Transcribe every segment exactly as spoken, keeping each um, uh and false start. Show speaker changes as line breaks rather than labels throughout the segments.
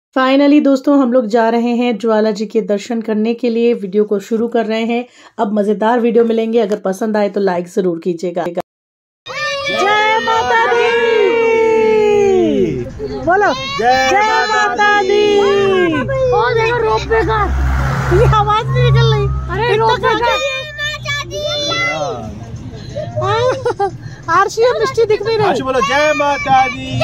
Finally दोस्तों हम लोग जा रहे हैं ज्वाला जी के दर्शन करने के लिए। वीडियो को शुरू कर रहे हैं। अब मजेदार वीडियो मिलेंगे, अगर पसंद आए तो लाइक जरूर कीजिएगा। जय माता दी, बोलो जय माता दी। रोपवे का ये आवाज नहीं निकल रही। अरे आरशी और मिष्टी दिख नहीं रही।
बोलो जय माता दी।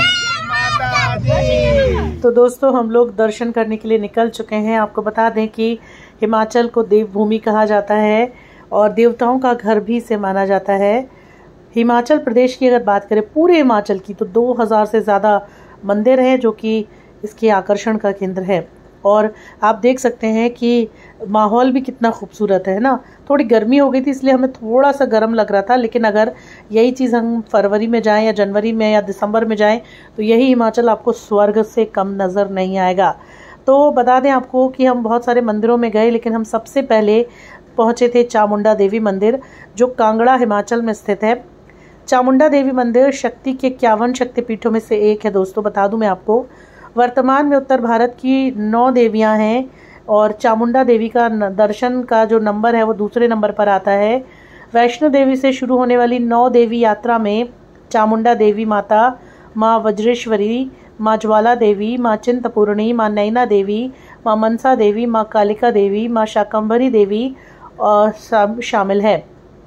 तो दोस्तों हम लोग दर्शन करने के लिए निकल चुके हैं। आपको बता दें कि हिमाचल को देवभूमि कहा जाता है और देवताओं का घर भी इसे माना जाता है। हिमाचल प्रदेश की अगर बात करें पूरे हिमाचल की, तो दो हज़ार से ज़्यादा मंदिर हैं जो कि इसके आकर्षण का केंद्र है। और आप देख सकते हैं कि माहौल भी कितना खूबसूरत है ना। थोड़ी गर्मी हो गई थी इसलिए हमें थोड़ा सा गर्म लग रहा था, लेकिन अगर यही चीज़ हम फरवरी में जाएं या जनवरी में या दिसंबर में जाएं तो यही हिमाचल आपको स्वर्ग से कम नज़र नहीं आएगा। तो बता दें आपको कि हम बहुत सारे मंदिरों में गए, लेकिन हम सबसे पहले पहुँचे थे चामुंडा देवी मंदिर, जो कांगड़ा हिमाचल में स्थित है। चामुंडा देवी मंदिर शक्ति के इक्यावन शक्तिपीठों में से एक है। दोस्तों बता दूं मैं आपको, वर्तमान में उत्तर भारत की नौ देवियां हैं और चामुंडा देवी का दर्शन का जो नंबर है वो दूसरे नंबर पर आता है। वैष्णो देवी से शुरू होने वाली नौ देवी यात्रा में चामुंडा देवी माता, माँ वज्रेश्वरी, माँ ज्वाला देवी, माँ चिंतपूर्णी, माँ नैना देवी, माँ मनसा देवी, माँ कालिका देवी, माँ शाकंभरी देवी और सब शामिल है।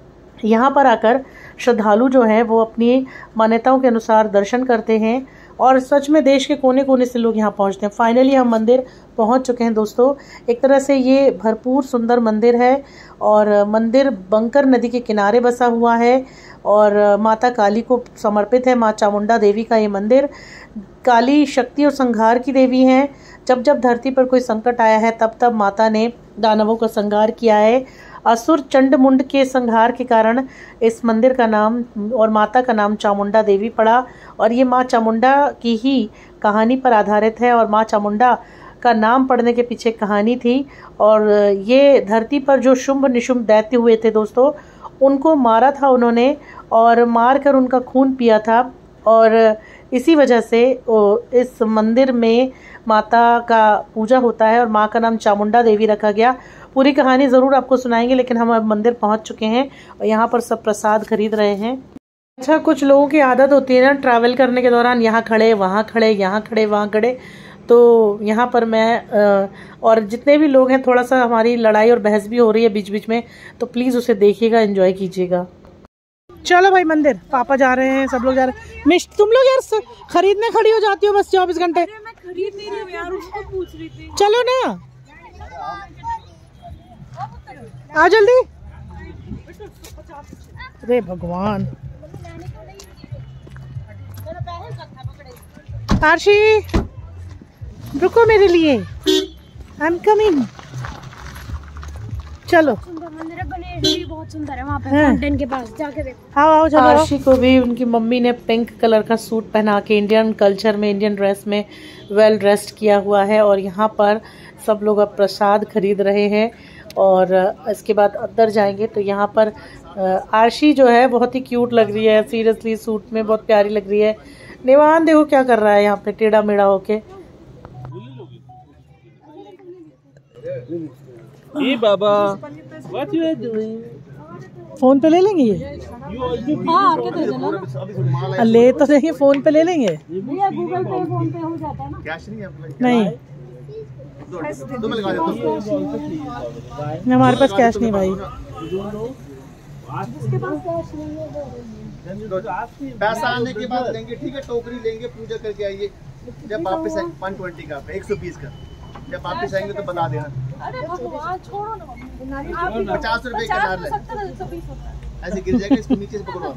यहाँ पर आकर श्रद्धालु जो हैं वो अपनी मान्यताओं के अनुसार दर्शन करते हैं और सच में देश के कोने कोने से लोग यहाँ पहुँचते हैं। फाइनली हम मंदिर पहुँच चुके हैं दोस्तों। एक तरह से ये भरपूर सुंदर मंदिर है और मंदिर बंकर नदी के किनारे बसा हुआ है और माता काली को समर्पित है। माँ चामुंडा देवी का ये मंदिर काली शक्ति और संहार की देवी हैं। जब जब धरती पर कोई संकट आया है तब तब माता ने दानवों का संहार किया है। असुर चंडमुंड के संहार के कारण इस मंदिर का नाम और माता का नाम चामुंडा देवी पड़ा और ये माँ चामुंडा की ही कहानी पर आधारित है। और माँ चामुंडा का नाम पड़ने के पीछे कहानी थी और ये धरती पर जो शुंभ निशुंभ दैत्य हुए थे दोस्तों, उनको मारा था उन्होंने और मार कर उनका खून पिया था और इसी वजह से इस मंदिर में माता का पूजा होता है और माँ का नाम चामुंडा देवी रखा गया। पूरी कहानी ज़रूर आपको सुनाएंगे, लेकिन हम अब मंदिर पहुँच चुके हैं और यहाँ पर सब प्रसाद खरीद रहे हैं। अच्छा, कुछ लोगों की आदत होती है ना ट्रैवल करने के दौरान यहाँ खड़े वहाँ खड़े यहाँ खड़े वहाँ खड़े, तो यहाँ पर मैं और जितने भी लोग हैं थोड़ा सा हमारी लड़ाई और बहस भी हो रही है बीच बीच में, तो प्लीज़ उसे देखिएगा, एंजॉय कीजिएगा। चलो भाई मंदिर, पापा जा रहे हैं, सब लोग जा रहे हैं। मिश तुम लोग यार खरीदने खड़ी हो जाती हो बस चौबीस घंटे। मैं खरीद नहीं रही हूँ यार, उसको पूछ रही थी। चलो ना, आ जल्दी। अरे भगवान, आरशी रुको मेरे लिए, आई एम कमिंग। चलो,
मंदिर गणेश जी बहुत सुंदर है, वहाँ पे फाउंटेन के पास जाके देखो।
आओ आओ चलो। आरशी को भी उनकी मम्मी ने पिंक कलर का सूट पहना के इंडियन कल्चर में इंडियन ड्रेस में वेल ड्रेस्ड किया हुआ है और यहाँ पर सब लोग अब प्रसाद खरीद रहे हैं और इसके बाद अंदर जाएंगे। तो यहाँ पर आरशी जो है बहुत ही क्यूट लग रही है, सीरियसली सूट में बहुत प्यारी लग रही है। निवान देखो क्या कर रहा है यहाँ पे टेढ़ा मेढ़ा होके।
Hey Baba, what you are doing?
Phone पे ले लेंगे ये?
हाँ, आके दे देना।
ले तो देंगे, फोन पे ले लेंगे।
भैया गूगल पे फोन पे हो जाता है ना।
कैश नहीं है
नहीं,
तो मैं लगा देता हूं।
हमारे पास कैश नहीं भाई।
जिसके पास कैश नहीं है
पैसा आने के बाद लेंगे, ठीक है। टोकरी लेंगे, पूजा करके आइए। जब वापस आएंगे वन ट्वेंटी का एक सौ बीस का, जब वापस आएंगे तो बता देना।
अरे भगवान छोड़ो ना,
पचास रुपए का नार ले, ऐसे गिर जाएगा, इसको नीचे से पकड़ो।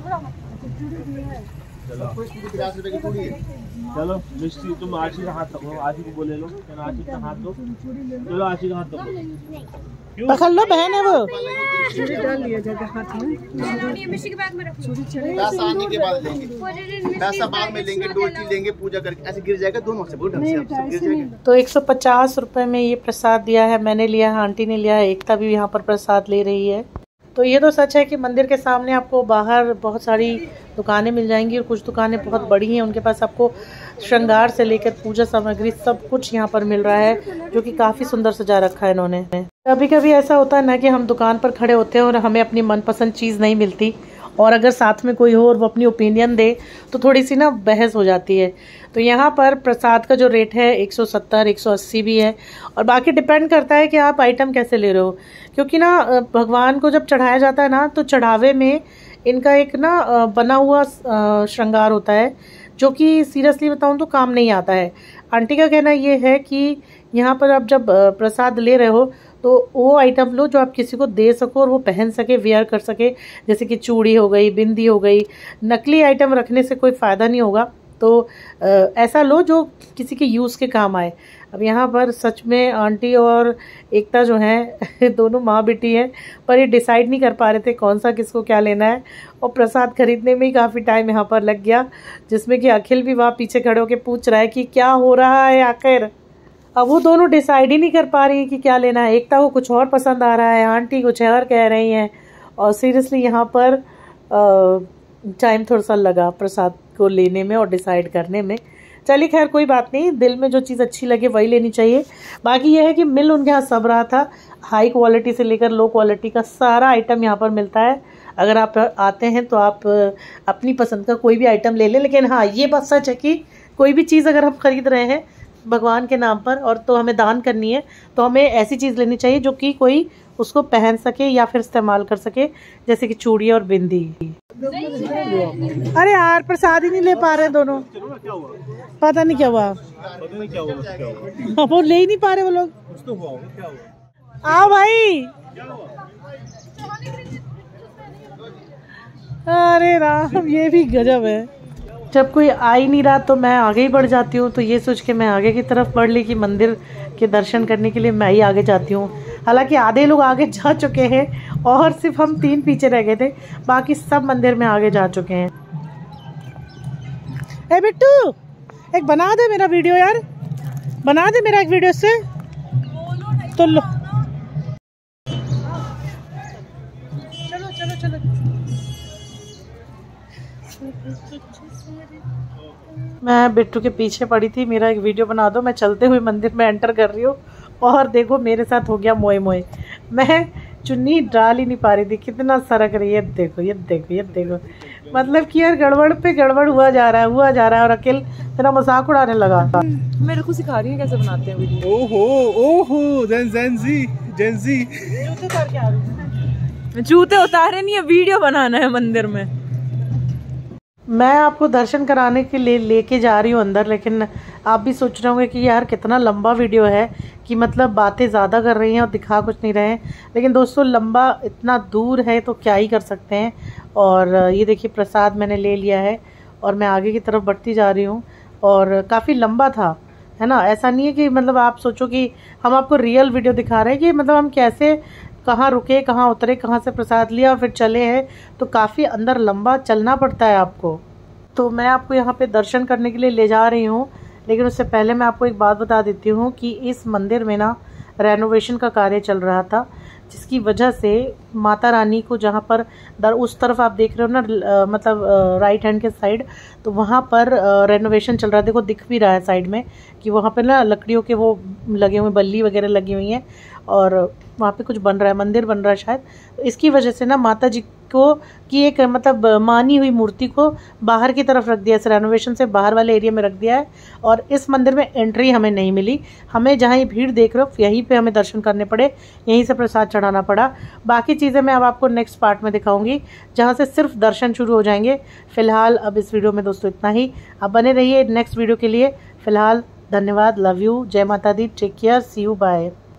पचास रुपए की चूड़ी है।
चलो मिष्टी, तुम आशी का हाथ पकड़ो, आशी को बोले लो, आशी का हाथ दो। चलो आशी का हाथ पकड़ो,
पकड़ लो, बहन है वो।
डाल लिया जाएगा हाथ में, मिष्टी के बैग में रखो।
पैसा आने के बाद लेंगे, पैसा बाद में लेंगे, डोलची लेंगे, पूजा करके ऐसे गिर जाएगा दोनों से, बहुत ढंग से गिर जाएगा।
तो एक सौ पचास रुपए में ये प्रसाद दिया है, मैंने लिया है, आंटी ने लिया है, एकता भी यहाँ पर प्रसाद ले रही है। तो ये तो सच है कि मंदिर के सामने आपको बाहर बहुत सारी दुकानें मिल जाएंगी और कुछ दुकानें बहुत बड़ी हैं, उनके पास आपको श्रृंगार से लेकर पूजा सामग्री सब कुछ यहाँ पर मिल रहा है, जो कि काफ़ी सुंदर सजा रखा है इन्होंने। कभी कभी ऐसा होता है ना कि हम दुकान पर खड़े होते हैं और हमें अपनी मनपसंद चीज़ नहीं मिलती, और अगर साथ में कोई हो और वो अपनी ओपिनियन दे तो थोड़ी सी ना बहस हो जाती है। तो यहाँ पर प्रसाद का जो रेट है एक सौ सत्तर एक सौ अस्सी भी है, और बाकी डिपेंड करता है कि आप आइटम कैसे ले रहे हो, क्योंकि ना भगवान को जब चढ़ाया जाता है ना तो चढ़ावे में इनका एक ना बना हुआ श्रृंगार होता है, जो कि सीरियसली बताऊँ तो काम नहीं आता है। आंटी का कहना ये है कि यहाँ पर आप जब प्रसाद ले रहे हो तो वो आइटम लो जो आप किसी को दे सको और वो पहन सके, वेयर कर सके, जैसे कि चूड़ी हो गई, बिंदी हो गई। नकली आइटम रखने से कोई फ़ायदा नहीं होगा, तो आ, ऐसा लो जो किसी के यूज़ के काम आए। अब यहाँ पर सच में आंटी और एकता जो हैं दोनों माँ बेटी हैं, पर ये डिसाइड नहीं कर पा रहे थे कौन सा किसको क्या लेना है, और प्रसाद खरीदने में ही काफ़ी टाइम यहाँ पर लग गया, जिसमें कि अखिल भी वहाँ पीछे खड़े होकर पूछ रहा है कि क्या हो रहा है आखिर। अब वो दोनों डिसाइड ही नहीं कर पा रही है कि क्या लेना है। एकता को कुछ और पसंद आ रहा है, आंटी कुछ और कह रही हैं, और सीरियसली यहाँ पर टाइम थोड़ा सा लगा प्रसाद को लेने में और डिसाइड करने में। चलिए खैर कोई बात नहीं, दिल में जो चीज़ अच्छी लगे वही लेनी चाहिए। बाकी यह है कि मिल उनके यहाँ सब रहा था, हाई क्वालिटी से लेकर लो क्वालिटी का सारा आइटम यहाँ पर मिलता है। अगर आप आते हैं तो आप अपनी पसंद का कोई भी आइटम ले लें, लेकिन हाँ ये बात सच है कि कोई भी चीज़ अगर हम खरीद रहे हैं भगवान के नाम पर और तो हमें दान करनी है, तो हमें ऐसी चीज़ लेनी चाहिए जो कि कोई उसको पहन सके या फिर इस्तेमाल कर सके, जैसे कि चूड़ी और बिंदी। अरे यार प्रसाद ही नहीं ले पा रहे दोनों, पता नहीं क्या हुआ, वो ले ही नहीं पा रहे वो लोग। आओ भाई, अरे राम ये भी गजब है। जब कोई आ ही नहीं रहा तो मैं आगे ही बढ़ जाती हूँ, तो ये सोच के मैं आगे की तरफ बढ़ ली कि मंदिर के दर्शन करने के लिए मैं ही आगे जाती हूँ। हालांकि आधे लोग आगे जा चुके हैं और सिर्फ हम तीन पीछे रह गए थे, बाकी सब मंदिर में आगे जा चुके हैं। ए बिट्टू एक बना दे मेरा वीडियो यार, बना दे मेरा एक वीडियो से तो लो। चलो चलो चलो मैं बिट्टू के पीछे पड़ी थी, मेरा एक वीडियो बना दो, मैं चलते हुए मंदिर में एंटर कर रही हूँ और देखो मेरे साथ हो गया मोए मोए। मैं चुन्नी डाल ही नहीं पा रही थी, कितना सरक रही है, देखो ये देखो ये देखो, मतलब कि यार गड़बड़ पे गड़बड़ हुआ जा रहा है हुआ जा रहा है और अखिल तेरा मजाक उड़ाने लगा।
मेरे को सिखा रही है कैसे बनाते हैं वीडियो।
ओहो ओहो जेन जेन जी जेन जी
जूते उतार के आ रही हूँ।
जूते उतारे नहीं है, वीडियो बनाना है मंदिर में।
मैं आपको दर्शन कराने के लिए लेके जा रही हूँ अंदर, लेकिन आप भी सोच रहे होंगे कि यार कितना लंबा वीडियो है, कि मतलब बातें ज़्यादा कर रही हैं और दिखा कुछ नहीं रहे हैं। लेकिन दोस्तों लंबा इतना दूर है तो क्या ही कर सकते हैं। और ये देखिए प्रसाद मैंने ले लिया है और मैं आगे की तरफ बढ़ती जा रही हूँ, और काफ़ी लंबा था, है ना। ऐसा नहीं है कि मतलब आप सोचो कि हम आपको रियल वीडियो दिखा रहे हैं, कि मतलब हम कैसे कहाँ रुके, कहाँ उतरे, कहाँ से प्रसाद लिया और फिर चले हैं, तो काफ़ी अंदर लंबा चलना पड़ता है आपको। तो मैं आपको यहाँ पे दर्शन करने के लिए ले जा रही हूँ, लेकिन उससे पहले मैं आपको एक बात बता देती हूँ कि इस मंदिर में ना रेनोवेशन का कार्य चल रहा था, जिसकी वजह से माता रानी को जहाँ पर दर उस तरफ आप देख रहे हो ना, मतलब राइट हैंड के साइड, तो वहाँ पर रेनोवेशन चल रहा है। देखो दिख भी रहा है साइड में कि वहाँ पर ना लकड़ियों के वो लगे हुए बल्ली वगैरह लगी हुई हैं, और वहाँ पे कुछ बन रहा है, मंदिर बन रहा है शायद। तो इसकी वजह से ना माता जी को की एक मतलब मानी हुई मूर्ति को बाहर की तरफ रख दिया, इस रेनोवेशन से बाहर वाले एरिया में रख दिया है, और इस मंदिर में एंट्री हमें नहीं मिली। हमें जहाँ ये भीड़ देख रहे हो यहीं पे हमें दर्शन करने पड़े, यहीं से प्रसाद चढ़ाना पड़ा। बाकी चीज़ें मैं अब आपको नेक्स्ट पार्ट में दिखाऊंगी, जहाँ से सिर्फ दर्शन शुरू हो जाएंगे। फिलहाल अब इस वीडियो में दोस्तों इतना ही, अब बने रहिए नेक्स्ट वीडियो के लिए। फिलहाल धन्यवाद, लव यू, जय माता दी, take care, see you, bye.